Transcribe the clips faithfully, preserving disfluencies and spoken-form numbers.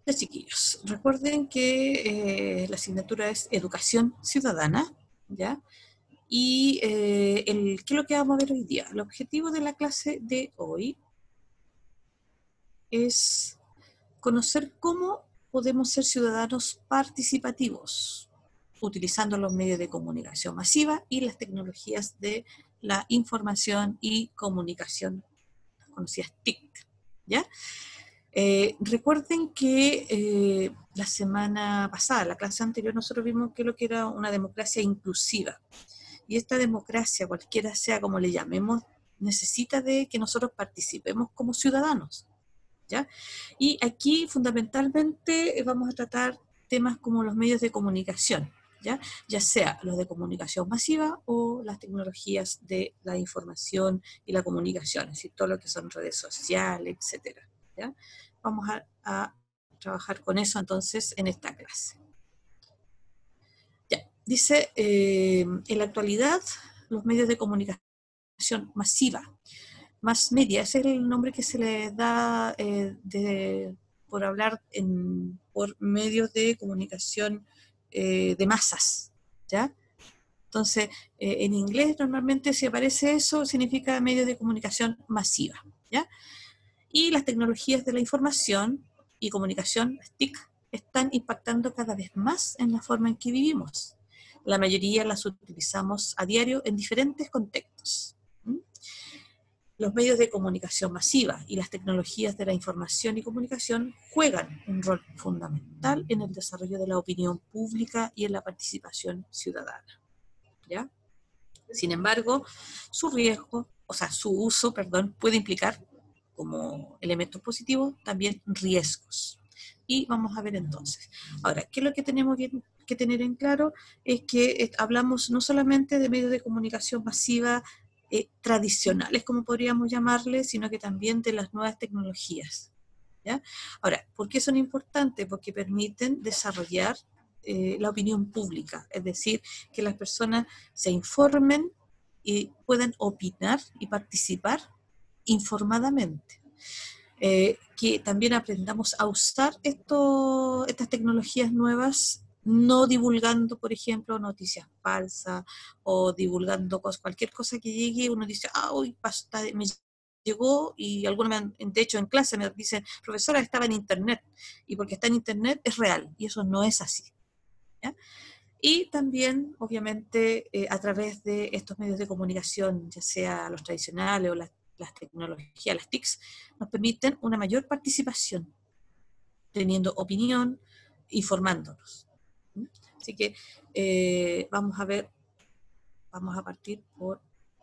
Ya, chiquillos, recuerden que eh, la asignatura es Educación Ciudadana, ¿ya? Y eh, el, ¿qué es lo que vamos a ver hoy día? El objetivo de la clase de hoy es conocer cómo podemos ser ciudadanos participativos, utilizando los medios de comunicación masiva y las tecnologías de la información y comunicación, conocidas T I C, ¿ya? Eh, recuerden que eh, la semana pasada, la clase anterior, nosotros vimos que lo que era una democracia inclusiva. Y esta democracia, cualquiera sea como le llamemos, necesita de que nosotros participemos como ciudadanos, ¿ya? Y aquí fundamentalmente vamos a tratar temas como los medios de comunicación, ¿ya? Ya sea los de comunicación masiva o las tecnologías de la información y la comunicación, es decir, todo lo que son redes sociales, etcétera, ¿ya? Vamos a, a trabajar con eso entonces en esta clase. Ya, dice, eh, en la actualidad los medios de comunicación masiva, mass media, ese es el nombre que se le da eh, de, por hablar en, por medios de comunicación eh, de masas, ¿ya? Entonces, eh, en inglés normalmente si aparece eso, significa medios de comunicación masiva, ¿ya? Y las tecnologías de la información y comunicación, las T I C, están impactando cada vez más en la forma en que vivimos. La mayoría las utilizamos a diario en diferentes contextos. ¿Mm? Los medios de comunicación masiva y las tecnologías de la información y comunicación juegan un rol fundamental en el desarrollo de la opinión pública y en la participación ciudadana, ¿ya? Sin embargo, su riesgo, o sea, su uso, perdón, puede implicar como elementos positivos también riesgos. Y vamos a ver entonces. Ahora, ¿qué es lo que tenemos que, que tener en claro? Es que eh, hablamos no solamente de medios de comunicación masiva eh, tradicionales, como podríamos llamarles, sino que también de las nuevas tecnologías, ¿ya? Ahora, ¿por qué son importantes? Porque permiten desarrollar eh, la opinión pública, es decir, que las personas se informen y puedan opinar y participar informadamente. Eh, que también aprendamos a usar esto, estas tecnologías nuevas, no divulgando, por ejemplo, noticias falsas o divulgando cosas, cualquier cosa que llegue, uno dice, ah, hoy basta, me llegó, y algunos me han, de hecho en clase me dicen, profesora, estaba en internet, y porque está en internet es real, y eso no es así, ¿ya? Y también, obviamente, eh, a través de estos medios de comunicación, ya sea los tradicionales o las, las tecnologías, las T I Cs, nos permiten una mayor participación, teniendo opinión, informándonos. ¿Mm? Así que eh, vamos a ver, vamos a partir por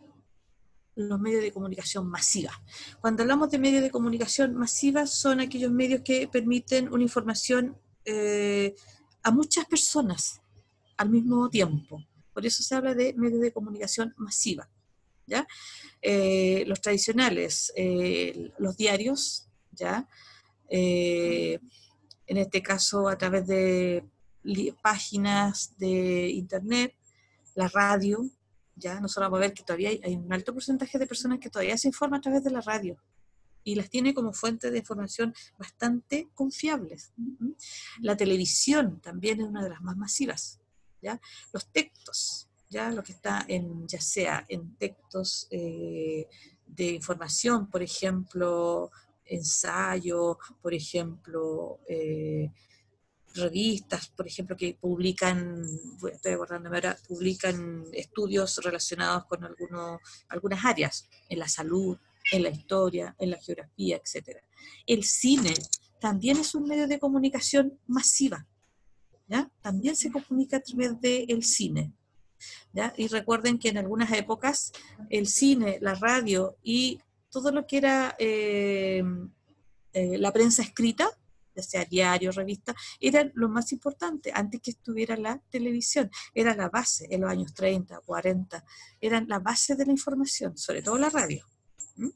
los medios de comunicación masiva. Cuando hablamos de medios de comunicación masiva, son aquellos medios que permiten una información eh, a muchas personas al mismo tiempo. Por eso se habla de medios de comunicación masiva, ¿ya? Eh, los tradicionales, eh, los diarios, ¿ya? Eh, en este caso a través de páginas de internet, la radio, ¿ya? Nosotros vamos a ver que todavía hay, hay un alto porcentaje de personas que todavía se informan a través de la radio y las tiene como fuente de información bastante confiables. La televisión también es una de las más masivas, ¿ya? Los textos, ¿ya? Lo que está en, ya sea en textos eh, de información, por ejemplo, ensayo, por ejemplo, eh, revistas, por ejemplo, que publican, estoy acordándome ahora, publican estudios relacionados con algunos, algunas áreas, en la salud, en la historia, en la geografía, etcétera. El cine también es un medio de comunicación masiva, ¿ya? También se comunica a través del cine, ¿ya? Y recuerden que en algunas épocas el cine, la radio y todo lo que era eh, eh, la prensa escrita, ya sea diario, revista, eran lo más importante antes que estuviera la televisión. Era la base en los años treinta, cuarenta, eran la base de la información, sobre todo la radio. ¿Mm?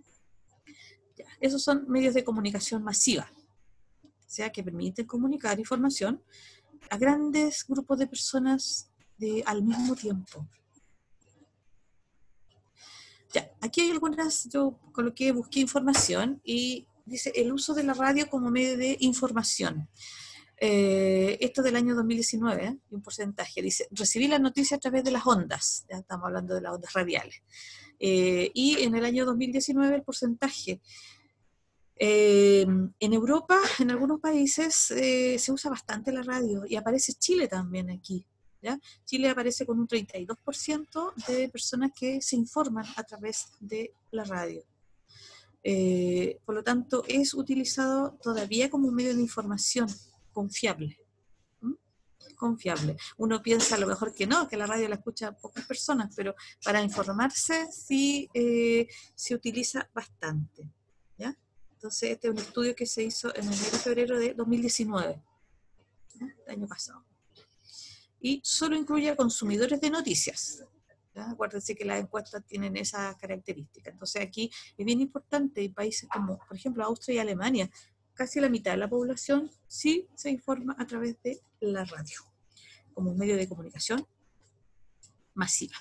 Ya, esos son medios de comunicación masiva, o sea, que permiten comunicar información a grandes grupos de personas de, al mismo tiempo. Ya, aquí hay algunas, yo coloqué, busqué información y dice el uso de la radio como medio de información. Eh, esto del año dos mil diecinueve, ¿eh? Un porcentaje, dice, recibí la noticia a través de las ondas, ya estamos hablando de las ondas radiales. Eh, y en el año dos mil diecinueve el porcentaje, eh, en Europa, en algunos países, eh, se usa bastante la radio, y aparece Chile también aquí. ¿Ya? Chile aparece con un treinta y dos por ciento de personas que se informan a través de la radio. Eh, por lo tanto, es utilizado todavía como un medio de información confiable. ¿Mm? Confiable. Uno piensa a lo mejor que no, que la radio la escuchan pocas personas, pero para informarse sí eh, se utiliza bastante. ¿Ya? Entonces, este es un estudio que se hizo en enero y febrero de dos mil diecinueve, ¿ya? El año pasado. Y solo incluye a consumidores de noticias. ¿Ya? Acuérdense que las encuestas tienen esas características. Entonces aquí es bien importante, en países como, por ejemplo, Austria y Alemania, casi la mitad de la población sí se informa a través de la radio, como un medio de comunicación masiva.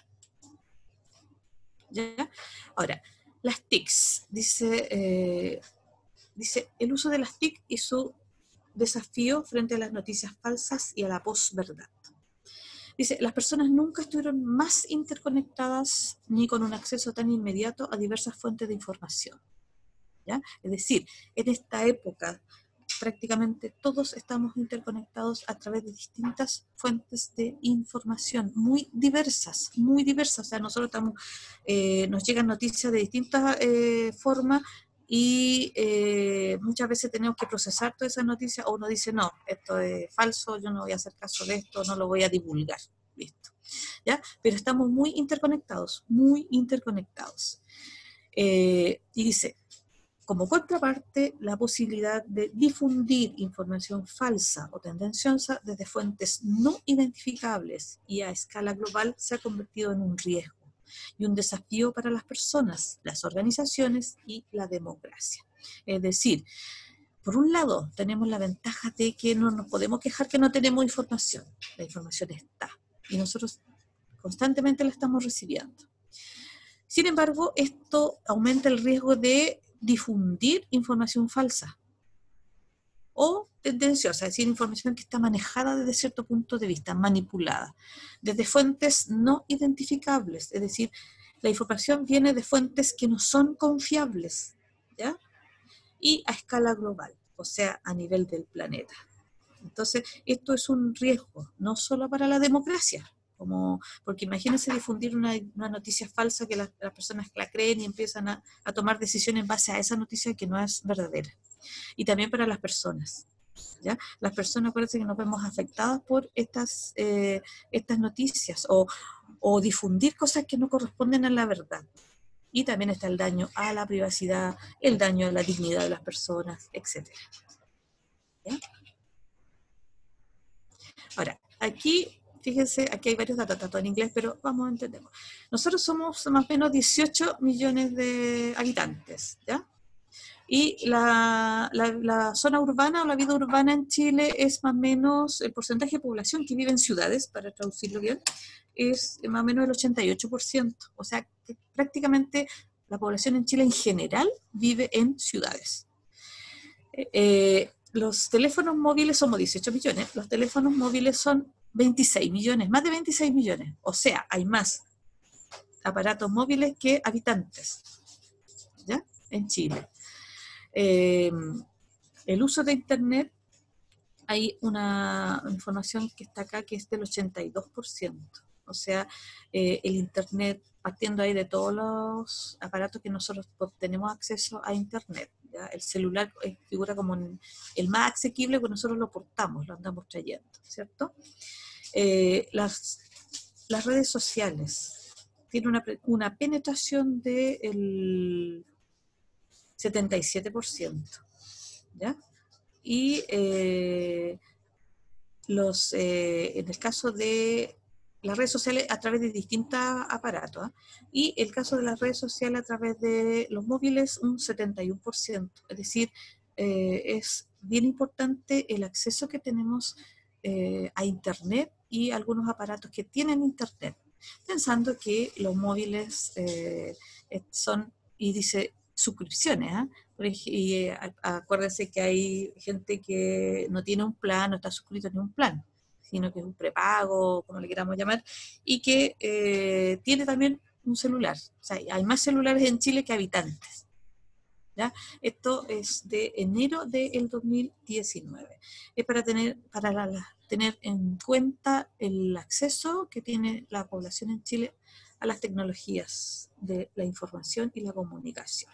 ¿Ya? Ahora, las T I Cs, dice, eh, dice el uso de las T I C y su desafío frente a las noticias falsas y a la posverdad. Dice, las personas nunca estuvieron más interconectadas ni con un acceso tan inmediato a diversas fuentes de información. ¿Ya? Es decir, en esta época prácticamente todos estamos interconectados a través de distintas fuentes de información, muy diversas, muy diversas. O sea, nosotros estamos, eh, nos llegan noticias de distintas eh, formas y eh, muchas veces tenemos que procesar todas esas noticias, o uno dice, no, esto es falso, yo no voy a hacer caso de esto, no lo voy a divulgar. Listo. ¿Ya? Pero estamos muy interconectados, muy interconectados. Eh, y dice, como contraparte, la posibilidad de difundir información falsa o tendenciosa desde fuentes no identificables y a escala global se ha convertido en un riesgo y un desafío para las personas, las organizaciones y la democracia. Es decir, por un lado, tenemos la ventaja de que no nos podemos quejar que no tenemos información. La información está y nosotros constantemente la estamos recibiendo. Sin embargo, esto aumenta el riesgo de difundir información falsa o tendenciosa, es decir, información que está manejada desde cierto punto de vista, manipulada, desde fuentes no identificables, es decir, la información viene de fuentes que no son confiables, ¿ya? Y a escala global, o sea, a nivel del planeta. Entonces, esto es un riesgo, no solo para la democracia, como, porque imagínense difundir una, una noticia falsa que las, las personas la creen y empiezan a, a tomar decisiones en base a esa noticia que no es verdadera. Y también para las personas. ¿Ya? Las personas, acuérdense que nos vemos afectadas por estas, eh, estas noticias o, o difundir cosas que no corresponden a la verdad. Y también está el daño a la privacidad, el daño a la dignidad de las personas, etcétera. ¿Ya? Ahora, aquí, fíjense, aquí hay varios datos, tanto en inglés, pero vamos a entender. Nosotros somos más o menos dieciocho millones de habitantes, ¿ya? Y la, la, la zona urbana o la vida urbana en Chile es más o menos, el porcentaje de población que vive en ciudades, para traducirlo bien, es más o menos el ochenta y ocho por ciento. O sea, que prácticamente la población en Chile en general vive en ciudades. Eh, los teléfonos móviles somos dieciocho millones, los teléfonos móviles son veintiséis millones, más de veintiséis millones. O sea, hay más aparatos móviles que habitantes, ¿ya? En Chile. Eh, el uso de Internet, hay una información que está acá que es del ochenta y dos por ciento. O sea, eh, el Internet, partiendo ahí de todos los aparatos que nosotros tenemos acceso a Internet, ¿ya? El celular figura como un, el más asequible porque nosotros lo portamos, lo andamos trayendo, ¿cierto? Eh, las, las redes sociales tienen una, una penetración del setenta y siete por ciento, ¿ya? Y eh, los, eh, en el caso de las redes sociales a través de distintos aparatos, ¿eh? Y el caso de las redes sociales a través de los móviles un setenta y uno por ciento, es decir, eh, es bien importante el acceso que tenemos eh, a Internet y algunos aparatos que tienen Internet, pensando que los móviles eh, son, y dice, suscripciones, ¿eh? Y eh, acuérdense que hay gente que no tiene un plan, no está suscrito ni un plan, sino que es un prepago, como le queramos llamar, y que eh, tiene también un celular. O sea, hay más celulares en Chile que habitantes. ¿Ya? Esto es de enero del dos mil diecinueve. Es para tener, para la, la, tener en cuenta el acceso que tiene la población en Chile a las tecnologías de la información y la comunicación.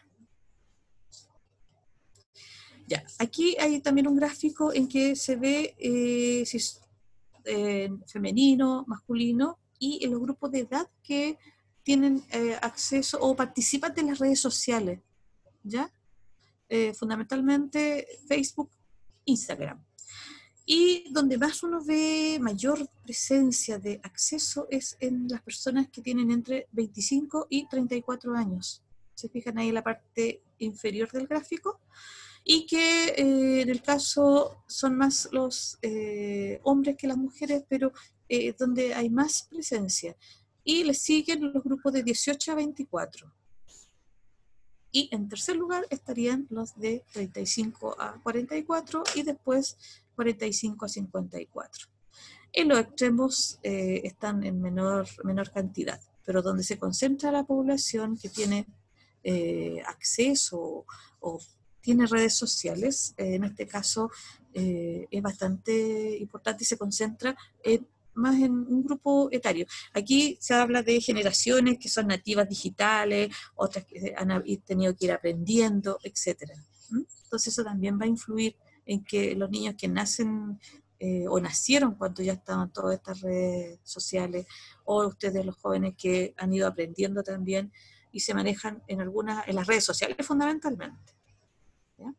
Ya, aquí hay también un gráfico en que se ve eh, si es eh, femenino, masculino, y en los grupos de edad que tienen eh, acceso o participan de las redes sociales, ¿ya? Eh, fundamentalmente Facebook, Instagram. Y donde más uno ve mayor presencia de acceso es en las personas que tienen entre veinticinco y treinta y cuatro años. Se fijan ahí en la parte inferior del gráfico. Y que eh, en el caso son más los eh, hombres que las mujeres, pero eh, donde hay más presencia. Y le siguen los grupos de dieciocho a veinticuatro. Y en tercer lugar estarían los de treinta y cinco a cuarenta y cuatro y después cuarenta y cinco a cincuenta y cuatro. En los extremos eh, están en menor, menor cantidad, pero donde se concentra la población que tiene eh, acceso o tiene redes sociales, eh, en este caso eh, es bastante importante y se concentra en, más en un grupo etario. Aquí se habla de generaciones que son nativas digitales, otras que han tenido que ir aprendiendo, etcétera. ¿Mm? Entonces eso también va a influir en que los niños que nacen eh, o nacieron cuando ya estaban todas estas redes sociales, o ustedes los jóvenes que han ido aprendiendo también y se manejan en algunas, en las redes sociales fundamentalmente. ¿Ya?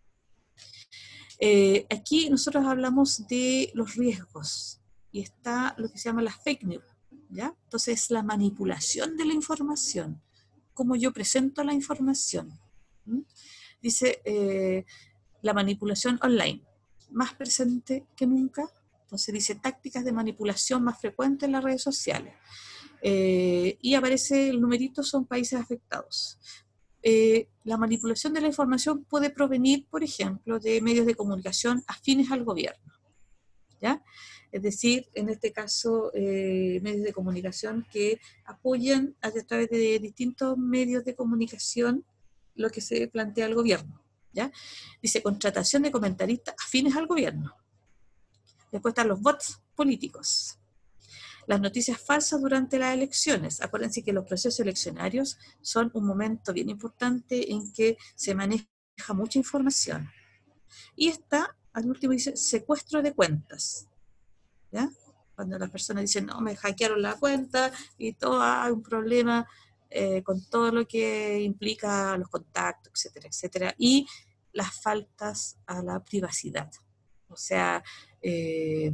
Eh, aquí nosotros hablamos de los riesgos y está lo que se llama las fake news, ¿ya? Entonces la manipulación de la información, cómo yo presento la información. ¿Mm? Dice eh, la manipulación online, más presente que nunca. Entonces dice tácticas de manipulación más frecuentes en las redes sociales. Eh, y aparece el numerito, son países afectados. Eh, la manipulación de la información puede provenir, por ejemplo, de medios de comunicación afines al gobierno, ¿ya? Es decir, en este caso, eh, medios de comunicación que apoyan a través de distintos medios de comunicación lo que se plantea el gobierno, ¿ya? Dice, contratación de comentaristas afines al gobierno. Después están los bots políticos. Las noticias falsas durante las elecciones. Acuérdense que los procesos eleccionarios son un momento bien importante en que se maneja mucha información. Y está, al último dice, secuestro de cuentas. ¿Ya? Cuando las personas dicen, no, me hackearon la cuenta y todo, hay un problema eh, con todo lo que implica los contactos, etcétera, etcétera. Y las faltas a la privacidad. O sea, eh,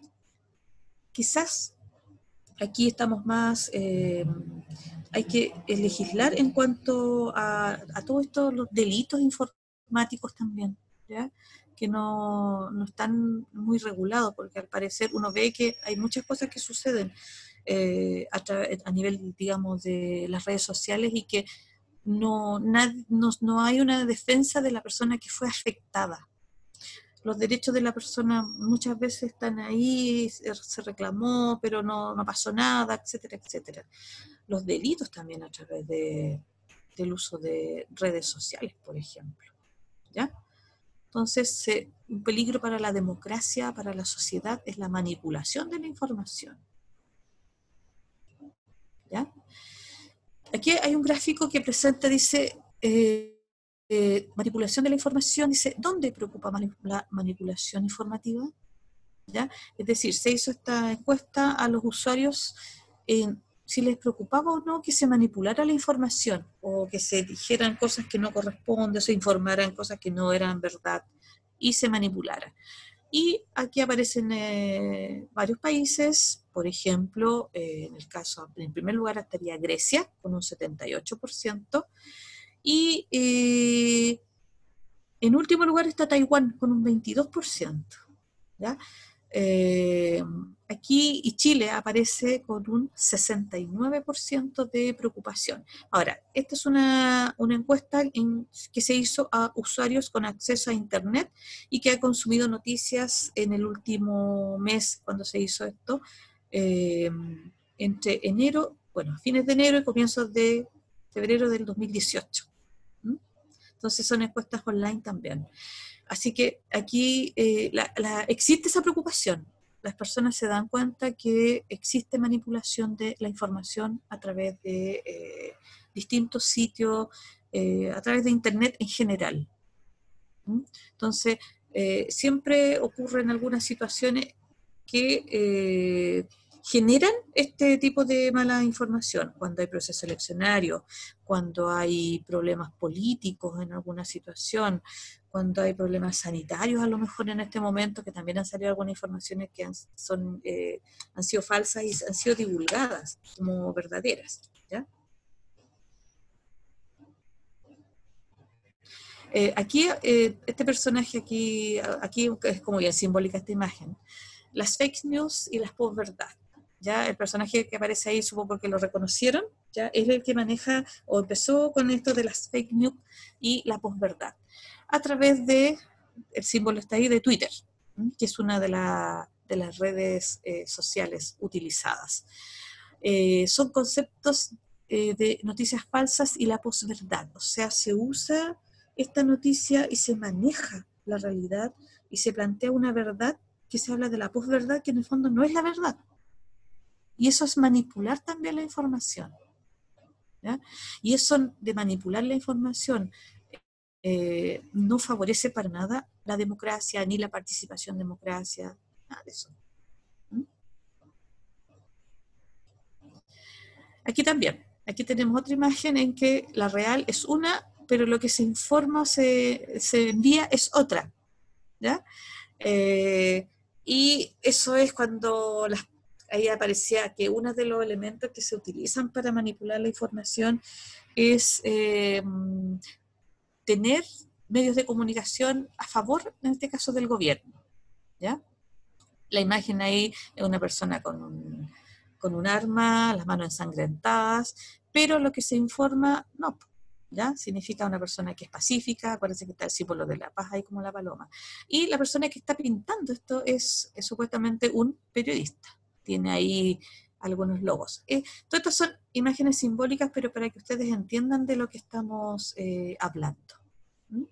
quizás aquí estamos más, eh, hay que legislar en cuanto a, a todos estos los delitos informáticos también, ¿ya? Que no, no están muy regulados, porque al parecer uno ve que hay muchas cosas que suceden eh, a, a nivel, digamos, de las redes sociales y que no, nad, no, no hay una defensa de la persona que fue afectada. Los derechos de la persona muchas veces están ahí, se reclamó, pero no, no pasó nada, etcétera, etcétera. Los delitos también a través de, del uso de redes sociales, por ejemplo, ¿ya? Entonces, eh, un peligro para la democracia, para la sociedad, es la manipulación de la información, ¿ya? Aquí hay un gráfico que presenta, dice, eh, eh, manipulación de la información, dice, ¿dónde preocupa la manipulación informativa? ¿Ya? Es decir, se hizo esta encuesta a los usuarios en si les preocupaba o no que se manipulara la información o que se dijeran cosas que no corresponden, se informaran cosas que no eran verdad y se manipulara. Y aquí aparecen eh, varios países, por ejemplo, eh, en el caso, en primer lugar estaría Grecia con un setenta y ocho por ciento y eh, en último lugar está Taiwán con un veintidós por ciento, ¿ya? Eh, aquí y Chile aparece con un sesenta y nueve por ciento de preocupación. Ahora, esta es una, una encuesta en, que se hizo a usuarios con acceso a Internet y que ha consumido noticias en el último mes, cuando se hizo esto, eh, entre enero, bueno, fines de enero y comienzos de febrero del dos mil dieciocho. ¿Mm? Entonces son encuestas online también. Así que aquí eh, la, la, existe esa preocupación. Las personas se dan cuenta que existe manipulación de la información a través de eh, distintos sitios, eh, a través de Internet en general. ¿Mm? Entonces, eh, siempre ocurren algunas situaciones que eh, generan este tipo de mala información, cuando hay proceso eleccionario, cuando hay problemas políticos en alguna situación, cuando hay problemas sanitarios a lo mejor en este momento, que también han salido algunas informaciones que han, son, eh, han sido falsas y han sido divulgadas como verdaderas, ¿ya? Eh, aquí, eh, este personaje aquí, aquí es como bien simbólica esta imagen, las fake news y las posverdad. Ya el personaje que aparece ahí, supongo porque lo reconocieron, ya es el que maneja o empezó con esto de las fake news y la posverdad a través de, el símbolo está ahí, de Twitter, que es una de, la, de las redes eh, sociales utilizadas. Eh, son conceptos eh, de noticias falsas y la posverdad, o sea, se usa esta noticia y se maneja la realidad y se plantea una verdad que se habla de la posverdad, que en el fondo no es la verdad. Y eso es manipular también la información, ¿ya? Y eso de manipular la información eh, no favorece para nada la democracia, ni la participación democracia, nada de eso. ¿Mm? Aquí también, aquí tenemos otra imagen en que la real es una, pero lo que se informa, se, se envía es otra, ¿ya? Eh, y eso es cuando las, ahí aparecía que uno de los elementos que se utilizan para manipular la información es eh, tener medios de comunicación a favor, en este caso, del gobierno, ¿ya? La imagen ahí es una persona con un, con un arma, las manos ensangrentadas, pero lo que se informa, no, ¿ya? Significa una persona que es pacífica, parece que está el símbolo de la paz ahí como la paloma. Y la persona que está pintando esto es, es supuestamente un periodista. Tiene ahí algunos logos. Eh, todas estas son imágenes simbólicas, pero para que ustedes entiendan de lo que estamos eh, hablando. ¿Mm?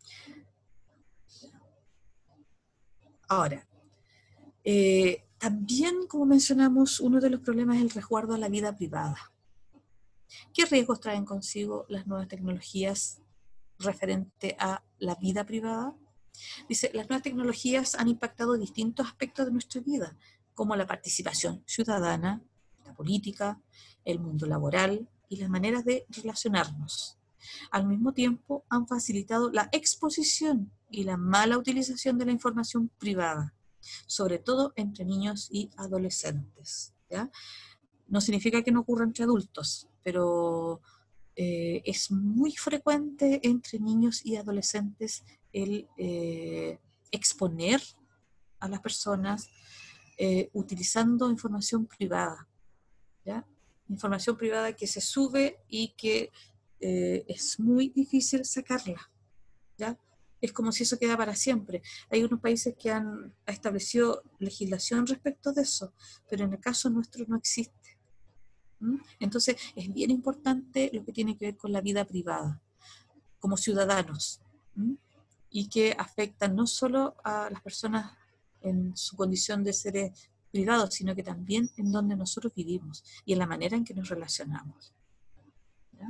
Ahora, eh, también, como mencionamos, uno de los problemas es el resguardo a la vida privada. ¿Qué riesgos traen consigo las nuevas tecnologías referente a la vida privada? Dice, las nuevas tecnologías han impactado distintos aspectos de nuestra vida, como la participación ciudadana, la política, el mundo laboral y las maneras de relacionarnos. Al mismo tiempo, han facilitado la exposición y la mala utilización de la información privada, sobre todo entre niños y adolescentes, ¿ya? No significa que no ocurra entre adultos, pero eh, es muy frecuente entre niños y adolescentes el eh, exponer a las personas eh, utilizando información privada, ¿ya? Información privada que se sube y que eh, es muy difícil sacarla, ¿ya? Es como si eso queda para siempre. Hay unos países que han establecido legislación respecto de eso, pero en el caso nuestro no existe. ¿Mm? Entonces, es bien importante lo que tiene que ver con la vida privada, como ciudadanos, ¿Mm? y que afectan no solo a las personas en su condición de seres privados, sino que también en donde nosotros vivimos y en la manera en que nos relacionamos, ¿ya?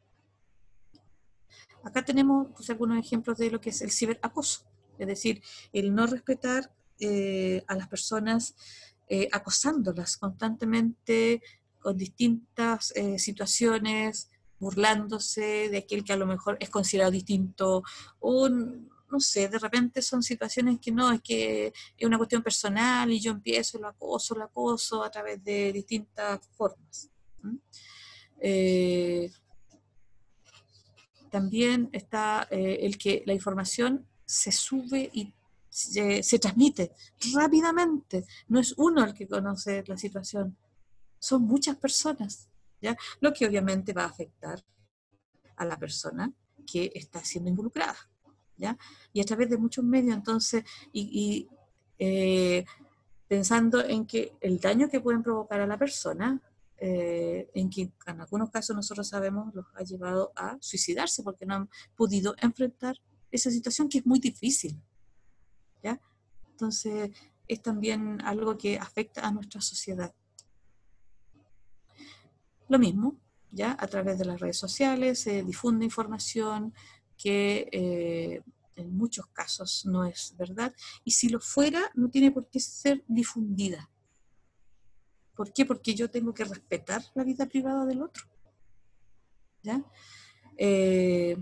Acá tenemos pues, algunos ejemplos de lo que es el ciberacoso, es decir, el no respetar eh, a las personas eh, acosándolas constantemente con distintas eh, situaciones, burlándose de aquel que a lo mejor es considerado distinto, o no sé, de repente son situaciones que no, es que es una cuestión personal y yo empiezo lo acoso, lo acoso a través de distintas formas. ¿Mm? Eh, También está eh, el que la información se sube y se, se transmite rápidamente. No es uno el que conoce la situación, son muchas personas, ¿ya? Lo que obviamente va a afectar a la persona que está siendo involucrada, ¿ya? Y a través de muchos medios, entonces, y, y eh, pensando en que el daño que pueden provocar a la persona, eh, en que en algunos casos nosotros sabemos los ha llevado a suicidarse porque no han podido enfrentar esa situación que es muy difícil, ¿ya? Entonces, es también algo que afecta a nuestra sociedad. Lo mismo, ¿ya? A través de las redes sociales se difunde información que eh, en muchos casos no es verdad, y si lo fuera, no tiene por qué ser difundida. ¿Por qué? Porque yo tengo que respetar la vida privada del otro, ¿ya? Eh,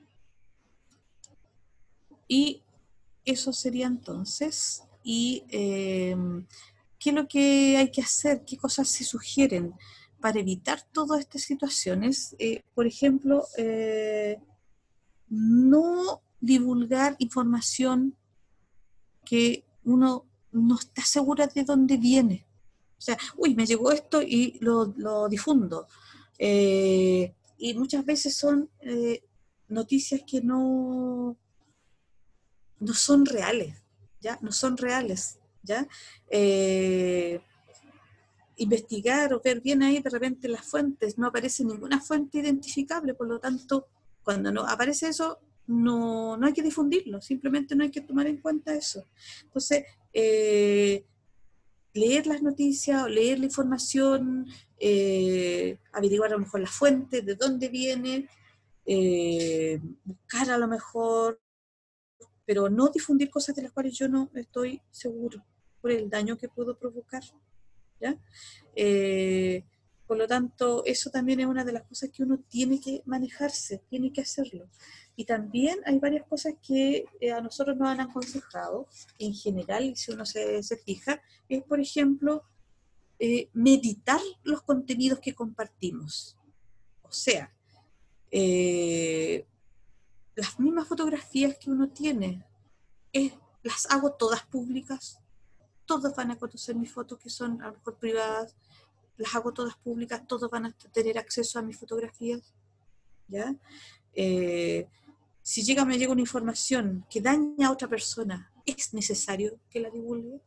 y eso sería entonces, y eh, ¿qué es lo que hay que hacer? ¿Qué cosas se sugieren para evitar todas estas situaciones? Eh, por ejemplo, eh, no divulgar información que uno no está segura de dónde viene. O sea, uy, me llegó esto y lo, lo difundo. Eh, y muchas veces son eh, noticias que no, no son reales, ¿ya? No son reales, ¿ya? Eh, investigar o ver bien ahí de repente las fuentes, no aparece ninguna fuente identificable, por lo tanto, cuando no aparece eso, no, no hay que difundirlo, simplemente no hay que tomar en cuenta eso. Entonces, eh, leer las noticias, leer la información, eh, averiguar a lo mejor la fuente, de dónde viene, eh, buscar a lo mejor, pero no difundir cosas de las cuales yo no estoy seguro por el daño que puedo provocar, ¿ya? Eh, por lo tanto, eso también es una de las cosas que uno tiene que manejarse, tiene que hacerlo. Y también hay varias cosas que eh, a nosotros nos han aconsejado, en general, y si uno se, se fija, es, por ejemplo, eh, meditar los contenidos que compartimos. O sea, eh, las mismas fotografías que uno tiene, eh, las hago todas públicas, todos van a conocer mis fotos que son a lo mejor privadas, las hago todas públicas, todos van a tener acceso a mis fotografías, ¿ya? Eh, si llega, me llega una información que daña a otra persona, ¿es necesario que la divulgue?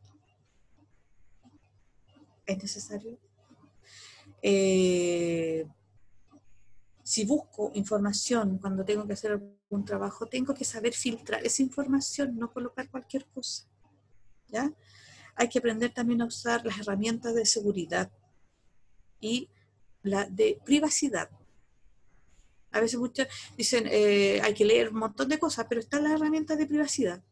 ¿Es necesario? Eh, si busco información cuando tengo que hacer algún trabajo, tengo que saber filtrar esa información, no colocar cualquier cosa, ¿ya? Hay que aprender también a usar las herramientas de seguridad y la de privacidad. A veces muchos dicen, eh, hay que leer un montón de cosas, pero están las herramientas de privacidad.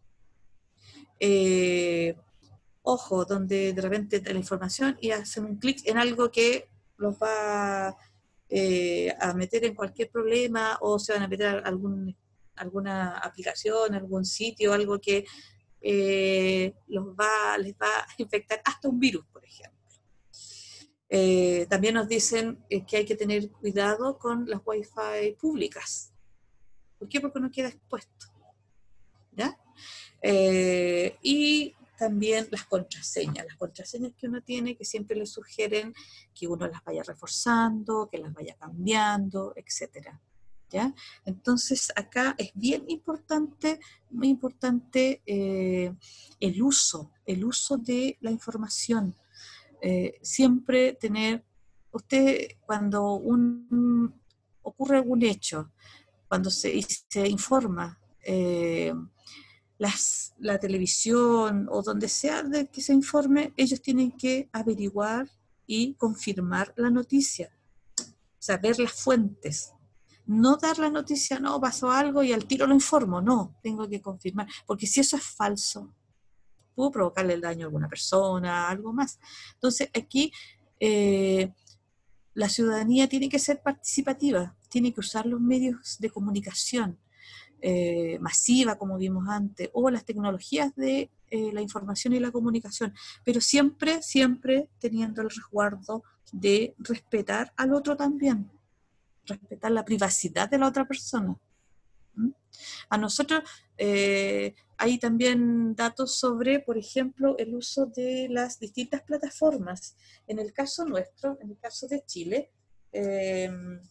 Eh, ojo, donde de repente la información y hacen un clic en algo que los va eh, a meter en cualquier problema, o se van a meter a algún, alguna aplicación, algún sitio, algo que eh, los va, les va a infectar, hasta un virus, por ejemplo. Eh, también nos dicen eh, que hay que tener cuidado con las Wi-Fi públicas. ¿Por qué? Porque uno queda expuesto, ¿ya? Eh, y también las contraseñas, las contraseñas que uno tiene, que siempre le sugieren que uno las vaya reforzando, que las vaya cambiando, etcétera, ¿ya? Entonces acá es bien importante, muy importante eh, el uso, el uso de la información. Eh, siempre tener, usted cuando un, ocurre algún hecho, cuando se, se informa, eh, las, la televisión o donde sea de que se informe, ellos tienen que averiguar y confirmar la noticia, saber las fuentes. No dar la noticia, no, pasó algo y al tiro lo informo, no, tengo que confirmar, porque si eso es falso, pudo provocarle el daño a alguna persona, algo más. Entonces aquí eh, la ciudadanía tiene que ser participativa, tiene que usar los medios de comunicación eh, masiva, como vimos antes, o las tecnologías de eh, la información y la comunicación, pero siempre, siempre teniendo el resguardo de respetar al otro también, respetar la privacidad de la otra persona. ¿Mm? A nosotros, Eh, hay también datos sobre, por ejemplo, el uso de las distintas plataformas. En el caso nuestro, en el caso de Chile, eh,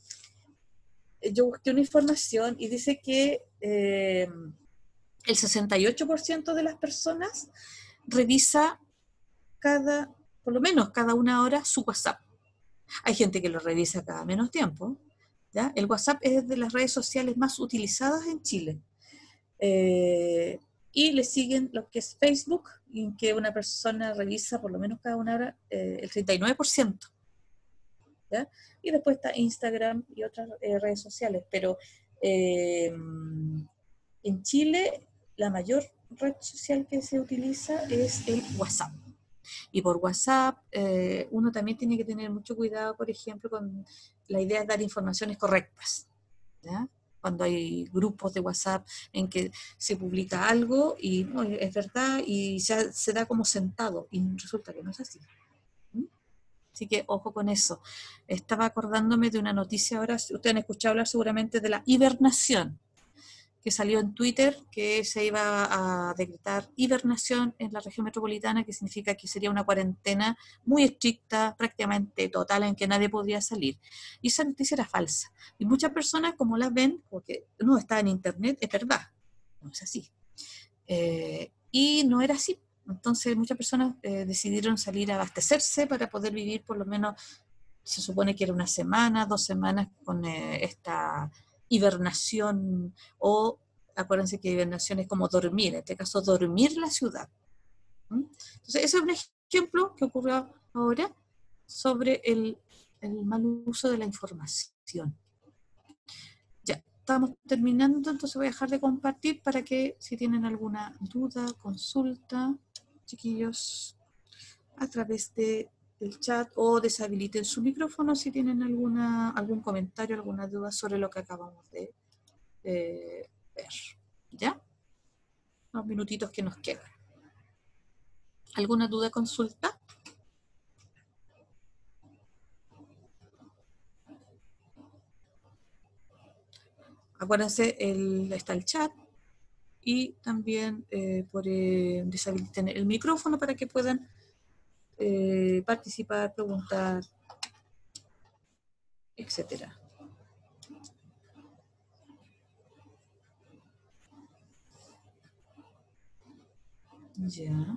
yo busqué una información y dice que eh, el sesenta y ocho por ciento de las personas revisa cada, por lo menos cada una hora, su WhatsApp. Hay gente que lo revisa cada menos tiempo, ¿ya? El WhatsApp es de las redes sociales más utilizadas en Chile. Eh, y le siguen lo que es Facebook, en que una persona revisa por lo menos cada una hora eh, el treinta y nueve por ciento. ¿Ya? Y después está Instagram y otras eh, redes sociales. Pero eh, en Chile la mayor red social que se utiliza es el WhatsApp. Y por WhatsApp eh, uno también tiene que tener mucho cuidado, por ejemplo, con la idea de dar informaciones correctas, ¿ya? Cuando hay grupos de WhatsApp en que se publica algo y no, es verdad y se, se da como sentado y resulta que no es así. ¿Mm? Así que ojo con eso. Estaba acordándome de una noticia ahora, ustedes han escuchado hablar seguramente de la hibernación, que salió en Twitter, que se iba a decretar hibernación en la región metropolitana, que significa que sería una cuarentena muy estricta, prácticamente total, en que nadie podría salir. Y esa noticia era falsa. Y muchas personas, como la ven, porque no está en internet, es verdad, no es así. Eh, y no era así. Entonces muchas personas eh, decidieron salir a abastecerse para poder vivir por lo menos, se supone que era una semana, dos semanas con eh, esta hibernación, o acuérdense que hibernación es como dormir, en este caso dormir la ciudad. ¿Mm? Entonces ese es un ejemplo que ocurrió ahora sobre el, el mal uso de la información. Ya, estamos terminando, entonces voy a dejar de compartir para que si tienen alguna duda, consulta, chiquillos, a través de el chat o deshabiliten su micrófono si tienen alguna, algún comentario, alguna duda sobre lo que acabamos de eh, ver. ¿Ya? Unos minutitos que nos quedan. ¿Alguna duda, consulta? Acuérdense, el, está el chat y también eh, por eh, deshabiliten el micrófono para que puedan eh, participar, preguntar, etcétera. Ya.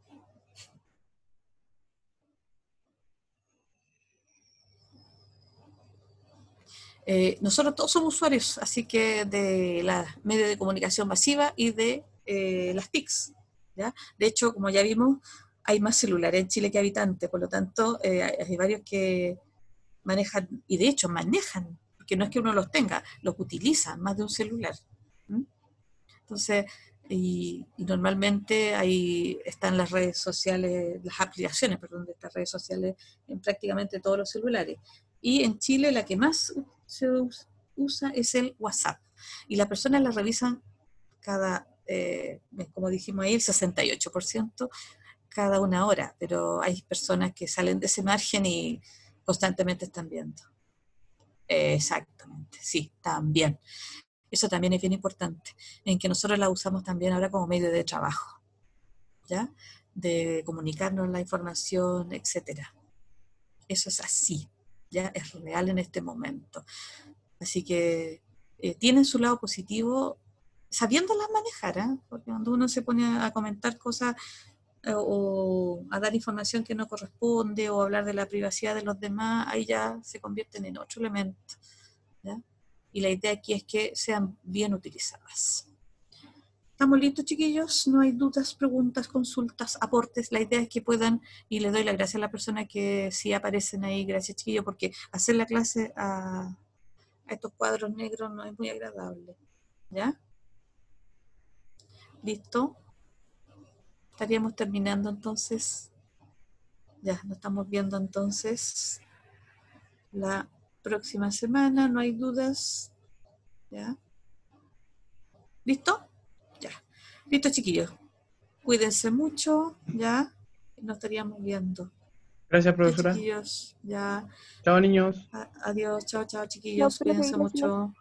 Eh, nosotros todos somos usuarios, así que de los medios de comunicación masiva y de eh, las T I Cs, ¿ya? De hecho, como ya vimos, hay más celulares en Chile que habitantes, por lo tanto, eh, hay, hay varios que manejan, y de hecho manejan, porque no es que uno los tenga, los utilizan más de un celular. ¿Mm? Entonces, y, y normalmente ahí están las redes sociales, las aplicaciones, perdón, de estas redes sociales en prácticamente todos los celulares. Y en Chile la que más se usa es el WhatsApp. Y las personas la revisan cada, eh, como dijimos ahí, el sesenta y ocho por ciento cada una hora, pero hay personas que salen de ese margen y constantemente están viendo. Eh, exactamente, sí, también. Eso también es bien importante, en que nosotros la usamos también ahora como medio de trabajo, ¿ya? De comunicarnos la información, etcétera. Eso es así, ya es real en este momento. Así que eh, tienen su lado positivo sabiéndolas manejar, ¿eh? Porque cuando uno se pone a comentar cosas eh, o a dar información que no corresponde o hablar de la privacidad de los demás, ahí ya se convierten en otro elemento, ¿ya? Y la idea aquí es que sean bien utilizadas. ¿Estamos listos, chiquillos? No hay dudas, preguntas, consultas, aportes. La idea es que puedan, y le doy la gracia a la persona que sí aparecen ahí, gracias, chiquillos, porque hacer la clase a, a estos cuadros negros no es muy agradable. ¿Ya? ¿Listo? Estaríamos terminando entonces. Ya, nos estamos viendo entonces la próxima semana, no hay dudas. ¿Ya? ¿Listo? Ya. Listo, chiquillos. Cuídense mucho, ¿ya? Nos estaríamos viendo. Gracias, Ya, profesora. chiquillos, ya. Chao, niños. A- adiós, chao, chao, No, chiquillos. profe, Cuídense gracias. mucho.